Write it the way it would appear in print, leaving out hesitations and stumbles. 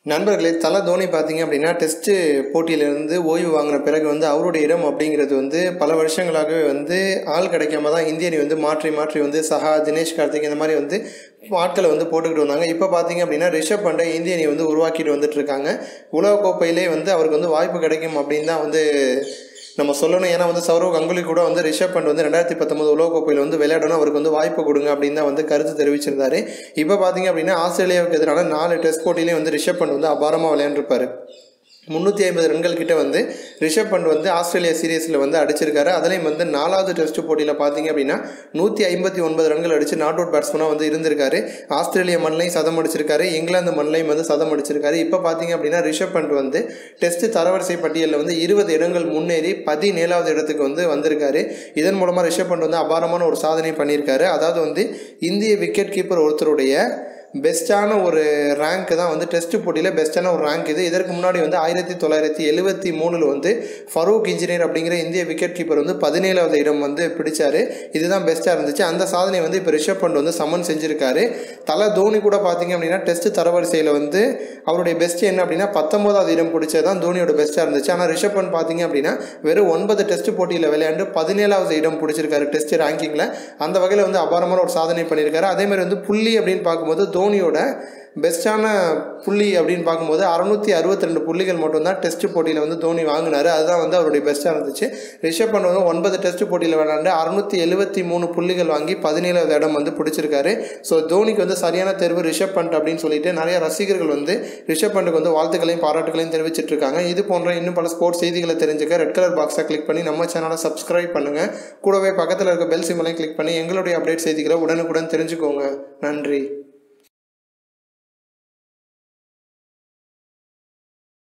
நண்பர்களே, தல தோனி பார்த்தீங்க அப்படின்னா, டெஸ்ட்டு போட்டியிலிருந்து ஓய்வு வாங்கின பிறகு அவருடைய இடம் அப்படிங்கிறது பல வருஷங்களாகவே ஆள் கிடைக்காம தான் இந்திய அணி மாற்றி மாற்றி சஹா, தினேஷ் கார்த்திக் இந்த மாதிரி ஆட்களை போட்டுக்கிட்டு வந்தாங்க. இப்போ பார்த்தீங்க அப்படின்னா, ரிஷப் பண்டை இந்திய அணி உருவாக்கிட்டு வந்துட்டு இருக்காங்க. உலகக்கோப்பையிலே அவருக்கு வாய்ப்பு கிடைக்கும் அப்படின்னு தான் நம்ம சொல்லணும். ஏன்னா சௌரவ் கங்குலி கூட ரிஷப் பண்ட் 2019 உலகக்கோப்பையில் விளையாடணும், அவருக்கு வாய்ப்பு கொடுங்க அப்படின்னு தான் கருத்து தெரிவிச்சிருந்தாரு. இப்போ பார்த்தீங்க அப்படின்னா, ஆஸ்திரேலியாவுக்கு எதிரான 4 டெஸ்ட் போட்டியிலையும் ரிஷப் பண்ட் அபாரமாக விளையாண்டுருப்பார். 350 ரன்கள் கிட்ட ரிஷப் பண்ட் ஆஸ்திரேலியா சீரீஸில் அடிச்சிருக்காரு. அதுலேயும் 4வது டெஸ்ட் போட்டியில் பார்த்தீங்க அப்படின்னா 159 ரன்கள் அடித்து நாட் அவுட் பேட்ஸ்மனாக இருந்திருக்காரு. ஆஸ்திரேலியா மண்ணையும் சதம் அடிச்சிருக்காரு, இங்கிலாந்து மண்ணையும் சதம் அடிச்சிருக்காரு. இப்போ பார்த்தீங்க அப்படின்னா ரிஷப் பண்ட் டெஸ்ட் தரவரிசை பட்டியலில் 20 இடங்கள் முன்னேறி 17வது இடத்துக்கு வந்திருக்காரு. இதன் மூலமாக ரிஷப் பண்ட் அபாரமான ஒரு சாதனை பண்ணியிருக்காரு. அதாவது இந்திய விக்கெட் கீப்பர் ஒருத்தருடைய பெஸ்ட்டான ஒரு ரேங்க் தான் டெஸ்ட் போட்டியில் பெஸ்ட்டான ஒரு ரேங்க் இது. இதற்கு முன்னாடி 1973 ஃபரூக் இன்ஜினியர் அப்படிங்கிற இந்திய விக்கெட் கீப்பர் 17வது இடம் பிடிச்சார். இதுதான் பெஸ்ட்டாக இருந்துச்சு. அந்த சாதனை இப்போ ரிஷப் பண்ட் சமன் செஞ்சுருக்காரு. தல தோனி கூட பார்த்தீங்க அப்படின்னா டெஸ்ட் தரவரிசையில் அவருடைய பெஸ்ட் என்ன அப்படின்னா 19வது இடம் பிடிச்சது தான் தோனியோட பெஸ்ட்டாக இருந்துச்சு. ஆனால் ரிஷப் பண்ட் பார்த்தீங்க அப்படின்னா வெறும் 9 டெஸ்ட் போட்டியில் விளையாண்டு 17வது இடம் பிடிச்சிருக்காரு டெஸ்ட் ரேங்கிங்கில். அந்த வகையில் அபாரமான ஒரு சாதனை பண்ணியிருக்காரு. அதேமாதிரி புள்ளி அப்படின்னு பார்க்கும்போது தோனியோட பெஸ்ட்டான புள்ளி அப்படின்னு பார்க்கும்போது 662 புள்ளிகள் மட்டும்தான் டெஸ்ட் போட்டியில் தோனி வாங்கினார். அதுதான் அவருடைய பெஸ்ட்டாக இருந்துச்சு. ரிஷப் பண்ட் 9 டெஸ்ட் போட்டியில் விளையாண்டு 673 புள்ளிகள் வாங்கி 17வது இடம் பிடிச்சிருக்காரு. ஸோ தோனிக்கு சரியான தேர்வு ரிஷப் பண்ட் அப்படின்னு சொல்லிட்டு நிறைய ரசிகர்கள் ரிஷப் பண்ட்டுக்கு வாழ்த்துக்களையும் பாராட்டுகளையும் தெரிவிச்சிட்டு இருக்காங்க. இது போன்ற இன்னும் பல ஸ்போர்ட்ஸ் செய்திகளை தெரிஞ்சுக்க ரெட் கலர் பாக்ஸை கிளிக் பண்ணி நம்ம சேனலை சப்ஸ்கிரைப் பண்ணுங்கள். கூடவே பக்கத்தில் இருக்க பெல் சிம்பலையும் கிளிக் பண்ணி எங்களுடைய அப்டேட் செய்திகளை உடனுக்குடன் தெரிஞ்சுக்கோங்க. நன்றி.